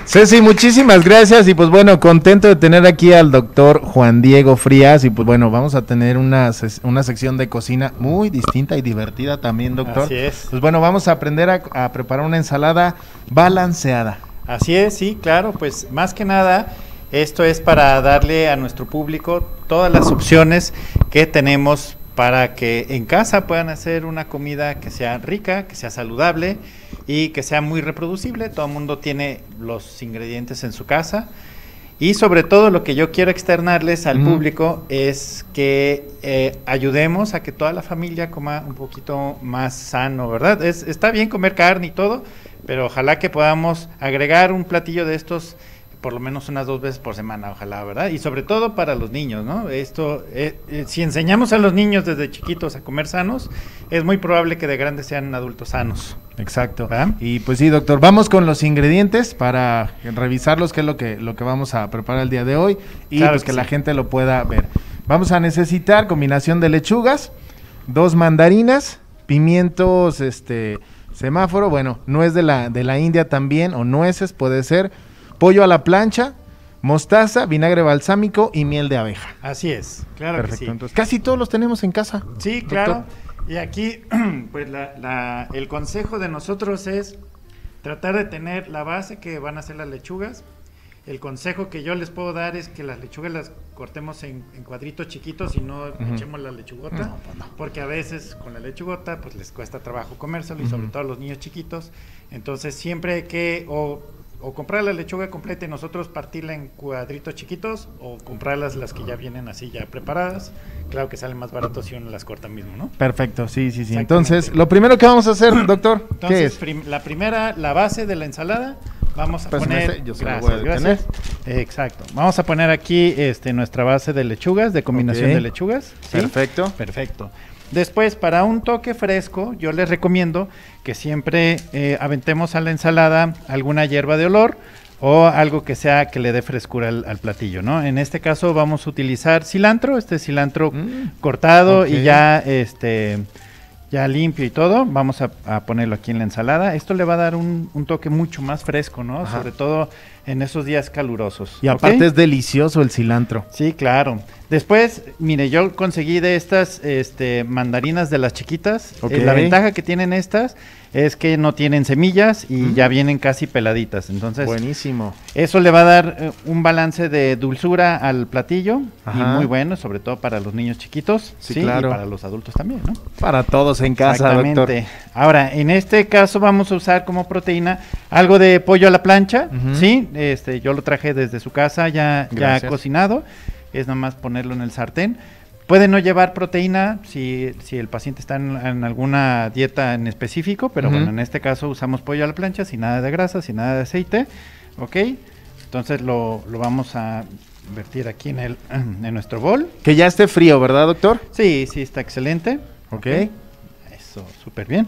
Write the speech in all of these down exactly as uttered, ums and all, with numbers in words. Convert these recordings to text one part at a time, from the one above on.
Ceci, muchísimas gracias y pues bueno, contento de tener aquí al doctor Juan Diego Frías y pues bueno, vamos a tener una, una sección de cocina muy distinta y divertida también, doctor. Así es. Pues bueno, vamos a aprender a, a preparar una ensalada balanceada. Así es, sí, claro, pues más que nada, esto es para darle a nuestro público todas las opciones que tenemos para que en casa puedan hacer una comida que sea rica, que sea saludable y que sea muy reproducible. Todo el mundo tiene los ingredientes en su casa y sobre todo lo que yo quiero externarles al mm. público es que eh, ayudemos a que toda la familia coma un poquito más sano, ¿verdad? Es, está bien comer carne y todo, pero ojalá que podamos agregar un platillo de estos por lo menos unas dos veces por semana, ojalá, ¿verdad? Y sobre todo para los niños, ¿no? Esto, eh, eh, si enseñamos a los niños desde chiquitos a comer sanos, es muy probable que de grandes sean adultos sanos. Exacto. ¿verdad? Y pues sí, doctor, vamos con los ingredientes para revisarlos, qué es lo que, lo que vamos a preparar el día de hoy y claro pues que, que sí. la gente lo pueda ver. Vamos a necesitar combinación de lechugas, dos mandarinas, pimientos, este, semáforo, bueno, nuez de la, de la India también, o nueces puede ser, pollo a la plancha, mostaza, vinagre balsámico y miel de abeja. Así es, claro. Perfecto, que sí. Entonces, casi todos los tenemos en casa. Sí, doctor. claro. Y aquí, pues la, la, el consejo de nosotros es tratar de tener la base que van a ser las lechugas. El consejo que yo les puedo dar es que las lechugas las cortemos en, en cuadritos chiquitos y no uh-huh. echemos la lechugota, no, pues no. porque a veces con la lechugota pues les cuesta trabajo comérselo uh-huh. y sobre todo a los niños chiquitos. Entonces siempre hay que o o comprar la lechuga completa y nosotros partirla en cuadritos chiquitos o comprarlas las que ya vienen así ya preparadas. Claro que salen más baratos si uno las corta mismo, ¿no? Perfecto, sí, sí, sí. Entonces, lo primero que vamos a hacer, doctor, Entonces, ¿qué es? Prim- la primera, la base de la ensalada, vamos a pues poner... Ese, yo se gracias, lo voy a detener. Exacto. Vamos a poner aquí este, nuestra base de lechugas, de combinación okay. de lechugas. ¿sí? Perfecto. Perfecto. Después, para un toque fresco, yo les recomiendo que siempre eh, aventemos a la ensalada alguna hierba de olor o algo que sea que le dé frescura al, al platillo, ¿no? En este caso vamos a utilizar cilantro, este cilantro mm, cortado okay. y ya este ya limpio y todo. Vamos a, a ponerlo aquí en la ensalada. Esto le va a dar un, un toque mucho más fresco, ¿no? Ajá. Sobre todo en esos días calurosos. Y aparte ¿okay? es delicioso el cilantro. Sí, claro. Después, mire, yo conseguí de estas este, mandarinas de las chiquitas. Okay. Eh, la ventaja que tienen estas es que no tienen semillas y mm. ya vienen casi peladitas. Entonces, buenísimo. Eso le va a dar eh, un balance de dulzura al platillo. Ajá. Y muy bueno, sobre todo para los niños chiquitos. Sí, sí, claro. Y para los adultos también, ¿no? Para todos en casa, exactamente. Doctor. Ahora, en este caso vamos a usar como proteína algo de pollo a la plancha, uh-huh. ¿sí? Este, yo lo traje desde su casa ya, ya cocinado. Es nomás ponerlo en el sartén. Puede no llevar proteína si, si el paciente está en, en alguna dieta en específico, pero uh-huh. bueno, en este caso usamos pollo a la plancha, sin nada de grasa, sin nada de aceite, ¿ok? Entonces lo, lo vamos a vertir aquí en, el, en nuestro bol. Que ya esté frío, ¿verdad, doctor? Sí, sí, está excelente. Ok. okay. Eso, súper bien.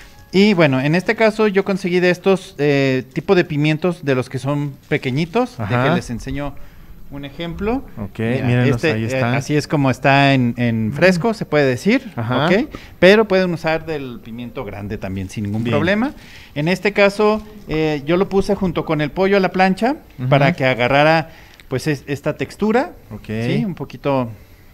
Y bueno, en este caso yo conseguí de estos eh, tipo de pimientos de los que son pequeñitos, Ajá. de que les enseño un ejemplo. Ok, Mira, este, ahí está. Eh, así es como está en, en fresco, se puede decir, Ajá. ok, pero pueden usar del pimiento grande también sin ningún Bien. problema. En este caso eh, yo lo puse junto con el pollo a la plancha uh-huh. para que agarrara pues es, esta textura, okay. sí, un poquito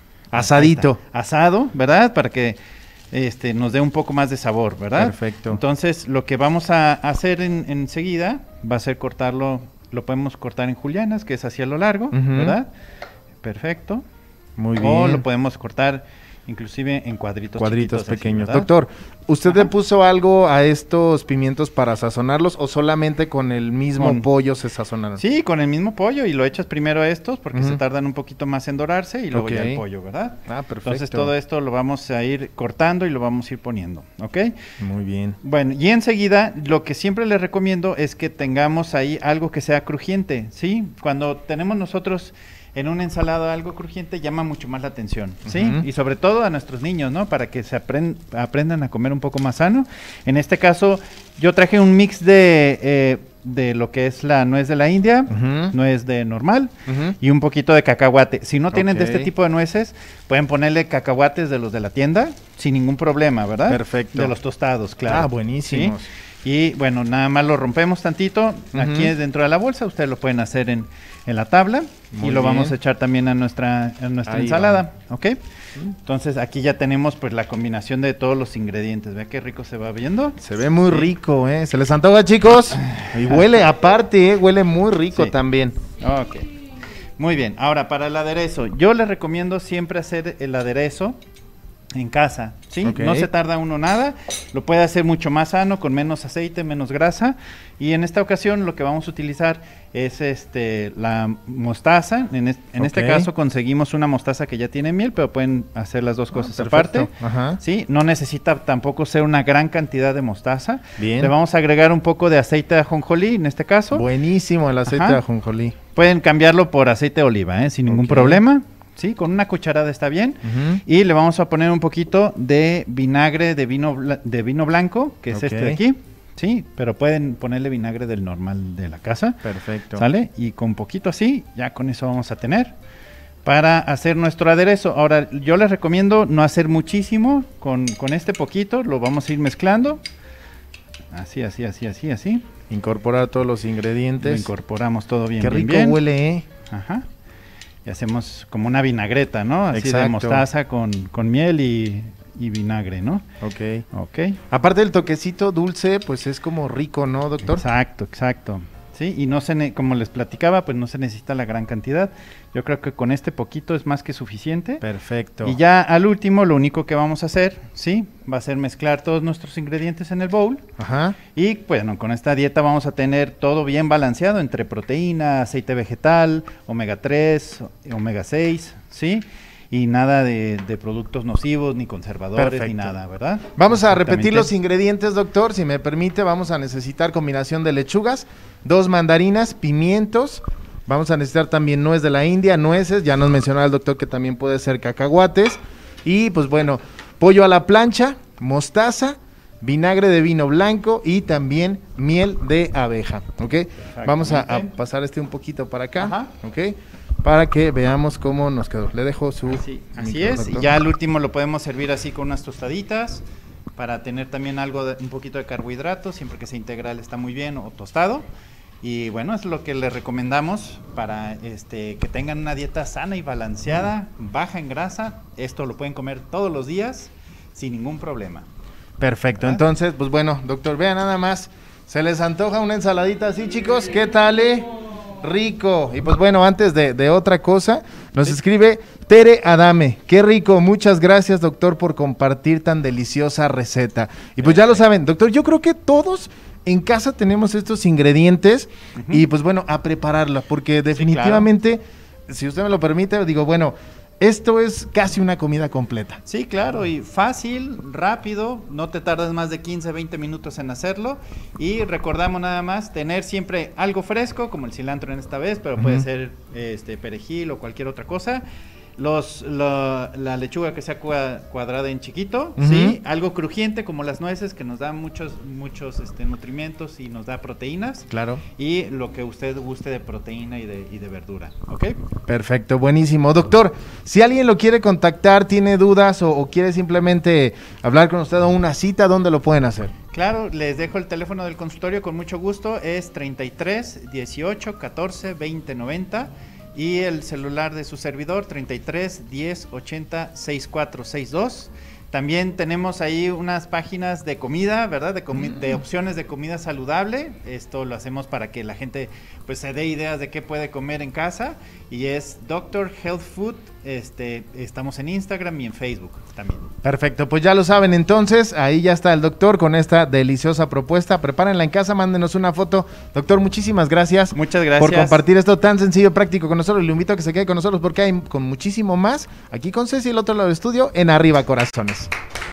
asadito, asado, ¿verdad? Para que este nos dé un poco más de sabor, ¿verdad? Perfecto. Entonces lo que vamos a hacer en, enseguida va a ser cortarlo. Lo podemos cortar en julianas, que es hacia lo largo, uh-huh. ¿verdad? Perfecto. Muy bien. O lo podemos cortar inclusive en cuadritos Cuadritos pequeños. Así, Doctor, ¿usted Ajá. le puso algo a estos pimientos para sazonarlos o solamente con el mismo con, pollo se sazonaron? Sí, con el mismo pollo y lo echas primero a estos porque uh-huh. se tardan un poquito más en dorarse y luego okay. ya el pollo, ¿verdad? Ah, perfecto. Entonces todo esto lo vamos a ir cortando y lo vamos a ir poniendo, ¿ok? Muy bien. Bueno, y enseguida lo que siempre les recomiendo es que tengamos ahí algo que sea crujiente, ¿sí? Cuando tenemos nosotros en una ensalada algo crujiente llama mucho más la atención, ¿sí? Uh-huh. Y sobre todo a nuestros niños, ¿no? Para que se aprend- aprendan a comer un poco más sano. En este caso, yo traje un mix de, eh, de lo que es la nuez de la India, uh-huh. nuez de normal, uh-huh. y un poquito de cacahuate. Si no tienen okay. de este tipo de nueces, pueden ponerle cacahuates de los de la tienda, sin ningún problema, ¿verdad? Perfecto. De los tostados, claro. Ah, buenísimos. ¿Sí? Y bueno, nada más lo rompemos tantito. Uh-huh. Aquí dentro de la bolsa, ustedes lo pueden hacer en, en la tabla. Muy y lo bien. Vamos a echar también a nuestra, a nuestra ensalada, va. ¿ok? Entonces aquí ya tenemos pues la combinación de todos los ingredientes. ¿Ve qué rico se va viendo? Se ve muy sí. rico, ¿eh? ¿Se les antoja, chicos? Y huele aparte, ¿eh? Huele muy rico sí. también. Ok. Muy bien. Ahora, para el aderezo. Yo les recomiendo siempre hacer el aderezo en casa, ¿sí? Okay. No se tarda uno nada, lo puede hacer mucho más sano, con menos aceite, menos grasa, y en esta ocasión lo que vamos a utilizar es este la mostaza. En, es, en okay. este caso conseguimos una mostaza que ya tiene miel, pero pueden hacer las dos cosas ah, aparte. Ajá. ¿Sí? No necesita tampoco ser una gran cantidad de mostaza. Bien. Le vamos a agregar un poco de aceite de ajonjolí, en este caso. Buenísimo el aceite Ajá. de ajonjolí. Pueden cambiarlo por aceite de oliva, ¿eh? Sin ningún okay. problema. Sí, con una cucharada está bien. Uh-huh. Y le vamos a poner un poquito de vinagre de vino de vino blanco, que es okay. este de aquí. Sí, pero pueden ponerle vinagre del normal de la casa. Perfecto. ¿Sale? Y con poquito así, ya con eso vamos a tener para hacer nuestro aderezo. Ahora, yo les recomiendo no hacer muchísimo, con, con este poquito lo vamos a ir mezclando. Así, así, así, así, así. Incorporar todos los ingredientes. Lo incorporamos todo bien. Qué rico bien, bien. huele, ¿eh? Ajá. Y hacemos como una vinagreta, ¿no? Así Exacto. de mostaza con, con miel y, y vinagre, ¿no? Ok. Ok. Aparte del toquecito dulce, pues es como rico, ¿no, doctor? Exacto, exacto. Sí, y no se, ne como les platicaba, pues no se necesita la gran cantidad. Yo creo que con este poquito es más que suficiente. Perfecto. Y ya al último, lo único que vamos a hacer, ¿sí? Va a ser mezclar todos nuestros ingredientes en el bowl. Ajá. Y bueno, con esta dieta vamos a tener todo bien balanceado entre proteína, aceite vegetal, omega tres, omega seis, ¿sí? Y nada de, de productos nocivos, ni conservadores, Perfecto. Ni nada, ¿verdad? Vamos a repetir los ingredientes, doctor, si me permite. Vamos a necesitar combinación de lechugas, dos mandarinas, pimientos. Vamos a necesitar también nuez de la India, nueces. Ya nos mencionaba el doctor que también puede ser cacahuates. Y pues bueno, pollo a la plancha, mostaza, vinagre de vino blanco y también miel de abeja, ¿ok? Vamos a, a pasar este un poquito para acá, Ajá. ¿ok? Para que veamos cómo nos quedó. Le dejo su... Así, así es, y ya al último lo podemos servir así con unas tostaditas, para tener también algo, de, un poquito de carbohidratos, siempre que sea integral está muy bien, o tostado. Y bueno, es lo que les recomendamos para este que tengan una dieta sana y balanceada, mm. baja en grasa. Esto lo pueden comer todos los días, sin ningún problema. Perfecto, ¿verdad? Entonces, pues bueno, doctor, vean nada más, ¿se les antoja una ensaladita así, chicos? ¿Qué tal, eh? Rico. Y pues bueno, antes de, de otra cosa, nos escribe Tere Adame. Qué rico, muchas gracias, doctor, por compartir tan deliciosa receta. Y pues ya lo saben, doctor, yo creo que todos en casa tenemos estos ingredientes uh-huh. y pues bueno, a prepararla, porque definitivamente, sí, claro. si usted me lo permite, digo, bueno, esto es casi una comida completa. Sí, claro, y fácil, rápido, no te tardas más de quince, veinte minutos en hacerlo. Y recordamos nada más tener siempre algo fresco, como el cilantro en esta vez, pero uh-huh. puede ser este perejil o cualquier otra cosa. Los, lo, la lechuga que sea cuadrada en chiquito, uh-huh. ¿sí? Algo crujiente como las nueces, que nos da muchos muchos este, nutrimientos y nos da proteínas. Claro. Y lo que usted guste de proteína y de, y de verdura, ¿ok? Perfecto, buenísimo. Doctor, si alguien lo quiere contactar, tiene dudas o, o quiere simplemente hablar con usted o una cita, ¿dónde lo pueden hacer? Claro, les dejo el teléfono del consultorio con mucho gusto, es treinta y tres, dieciocho, catorce, veinte, noventa. Y el celular de su servidor, treinta y tres, diez, ochenta, sesenta y cuatro sesenta y dos. También tenemos ahí unas páginas de comida, ¿verdad? De, comi mm. de opciones de comida saludable. Esto lo hacemos para que la gente pues se dé ideas de qué puede comer en casa. Y es Doctor Health Food. Este, estamos en Instagram y en Facebook también. Perfecto, pues ya lo saben entonces. Ahí ya está el doctor con esta deliciosa propuesta. Prepárenla en casa, mándenos una foto. Doctor, muchísimas gracias. Muchas gracias. Por compartir esto tan sencillo y práctico con nosotros. Le invito a que se quede con nosotros porque hay con muchísimo más. Aquí con Ceci, el otro lado del estudio, en Arriba Corazones.